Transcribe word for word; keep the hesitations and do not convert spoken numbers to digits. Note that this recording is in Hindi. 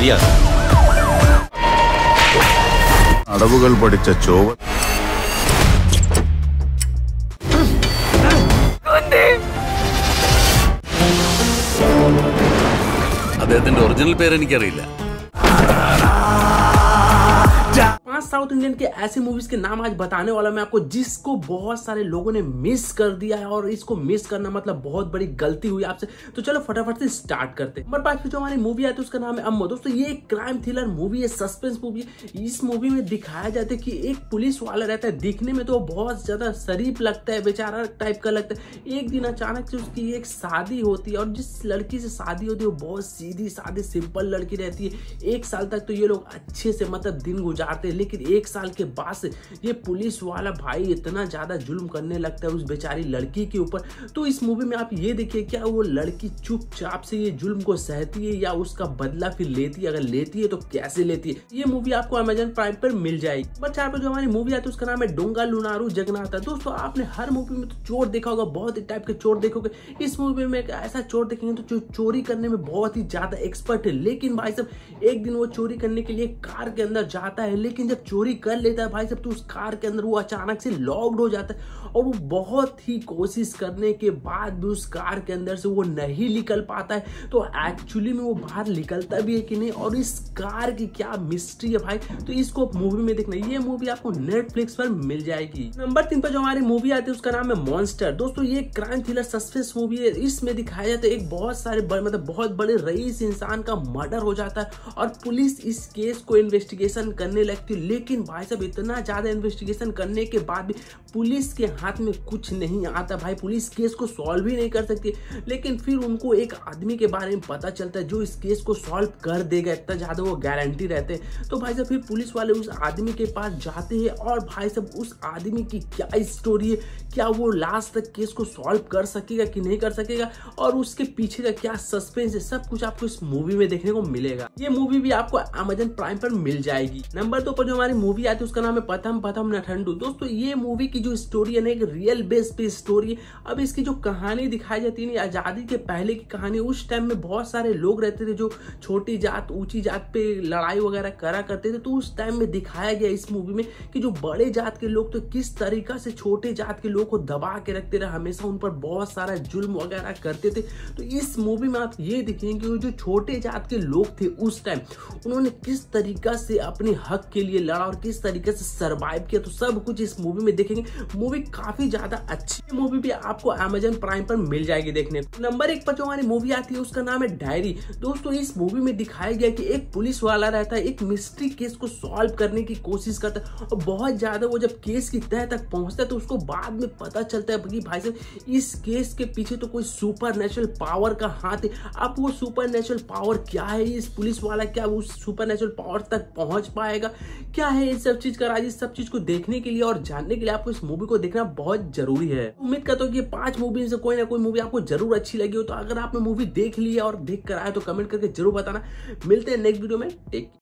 தெரியாது. അടവുകൾ പഠിച്ച ചോവ അദ്ദേഹത്തിന്റെ ഒറിജിനൽ പേര് എനിക്കറിയില്ല. पांच साउथ इंडियन के ऐसे मूवीज के नाम आज बताने वाला मैं आपको जिसको बहुत सारे लोगों ने मिस कर दिया है, और इसको मिस करना मतलब बहुत बड़ी गलती हुई आपसे। तो चलो फटाफट से स्टार्ट करते हैं। नंबर पांच पे जो हमारी मूवी आती है उसका नाम है अम्मो। दोस्तों ये एक क्राइम थ्रिलर मूवी है, सस्पेंस मूवी है। इस मूवी में दिखाया जाता है कि एक पुलिस वाला रहता है, दिखने में तो बहुत ज्यादा शरीफ लगता है, बेचारा टाइप का लगता है। एक दिन अचानक से उसकी एक शादी होती है, और जिस लड़की से शादी होती है वो बहुत सीधी सादी सिंपल लड़की रहती है। एक साल तक तो ये लोग अच्छे से मतलब दिन गुजारते हैं, लेकिन एक साल के बाद से ये पुलिस वाला भाई इतना ज्यादा जुल्म करने लगता है उस बेचारी लड़की के ऊपर। तो इस मूवी में आप ये देखिए, क्या वो लड़की चुपचाप से ये जुल्म को सहती है या उसका बदला फिर लेती है? अगर लेती है तो कैसे लेती है? ये मूवी आपको अमेजन प्राइम पर मिल जाएगी। नंबर चार पर जो हमारी मूवी आती है उसका नाम है डोंगा लुनारू जगन्नाथ। दोस्तों आपने हर मूवी में तो चोर देखा होगा, बहुत ही टाइप के चोर देखोगे। इस मूवी में एक ऐसा चोर देखेंगे तो जो चोरी करने में बहुत ही ज्यादा एक्सपर्ट है, लेकिन भाई साहब एक दिन वो चोरी करने के लिए कार के अंदर जाता है, लेकिन जब चोरी कर लेता है भाई साहब तो उस कार के अंदर वो अचानक से लॉक्ड हो जाता है, और वो बहुत ही कोशिश करने के बाद भी उस कार के अंदर से वो नहीं निकल पाता है। तो एक्चुअली में वो बाहर निकलता भी है कि नहीं, और इस कार की क्या मिस्ट्री है भाई, तो इसको मूवी में देखना। ये मूवी आपको नेटफ्लिक्स पर मिल जाएगी। नंबर तीन पर जो हमारी मूवी आती है उसका नाम है मॉन्स्टर। दोस्तों ये क्राइम थ्रिलर सस्पेंस मूवी है। इसमें दिखाया जाता है एक बहुत सारे मतलब बहुत बड़े रईस इंसान का मर्डर हो जाता है, और पुलिस इस केस को इन्वेस्टिगेशन करने लगती है। लेकिन भाई साहब इतना ज्यादा इन्वेस्टिगेशन करने के बाद भी पुलिस के हाथ में कुछ नहीं आता भाई, पुलिस केस को सॉल्व ही नहीं कर सकती। लेकिन फिर उनको एक आदमी के बारे में पता चलता है जो इस केस को सॉल्व कर देगा, इतना ज्यादा वो गारंटी रहते हैं। तो भाई साहब फिर पुलिस वाले उस आदमी के पास जाते हैं, और भाई साहब उस आदमी की क्या स्टोरी है, क्या वो लास्ट तक केस को सॉल्व कर सकेगा कि नहीं कर सकेगा, और उसके पीछे का क्या सस्पेंस है, सब कुछ आपको इस मूवी में देखने को मिलेगा। ये मूवी भी आपको अमेजन प्राइम पर मिल जाएगी। नंबर दो पर जो हमारी मूवी आती है उसका नाम है पथम पथम नठंडू। दोस्तों ये मूवी की जो स्टोरी है ना, एक रियल बेस पे स्टोरी है। अब इसकी जो कहानी दिखाई जाती है, आजादी के पहले की कहानी। उस टाइम में बहुत सारे लोग रहते थे जो छोटी जात ऊंची जात पे लड़ाई वगैरह करा करते थे। तो उस टाइम में दिखाया गया इस मूवी में कि जो बड़े जात के लोग तो किस तरीका से छोटे जात के लोग को दबा के रखते रहे, हमेशा उन पर बहुत सारा जुल्म वगैरह करते थे। तो इस मूवी में आप ये देखेंगे कि जो छोटे जात के लोग थे उस टाइम, उन्होंने किस तरीका से अपने हक के लिए लड़ा और किस तरीके से सरवाइव किया। तो सब कुछ इस मूवी में देखेंगे। मूवी काफी ज्यादा अच्छी मूवी भी आपको अमेजन प्राइम पर मिल जाएगी देखने को। नंबर एक पर जो हमारी मूवी आती है उसका नाम है डायरी। दोस्तों इस मूवी में दिखाया गया कि एक पुलिस वाला रहता है, एक मिस्ट्री केस को सॉल्व करने की कोशिश करता है, और बहुत ज्यादा वो जब केस की तह तक पहुंचता है तो उसको बाद में पता चलता है कि भाई साहब इस केस के पीछे तो कोई सुपर नेचुरल पावर का हाथ है। अब वो सुपर नेचुरल पावर क्या है, इस पुलिस वाला क्या उस सुपर नेचुरल पावर तक पहुंच पाएगा, क्या है इस सब चीज का राज। इस सब चीज को देखने के लिए और जानने के लिए आपको इस मूवी को देखना बहुत जरूरी है। उम्मीद करता हूँ कि पांच मूवी से कोई ना कोई मूवी आपको जरूर अच्छी लगी हो। तो अगर आपने मूवी देख ली है और देख कर आए तो कमेंट करके जरूर बताना। मिलते हैं नेक्स्ट वीडियो में। टेक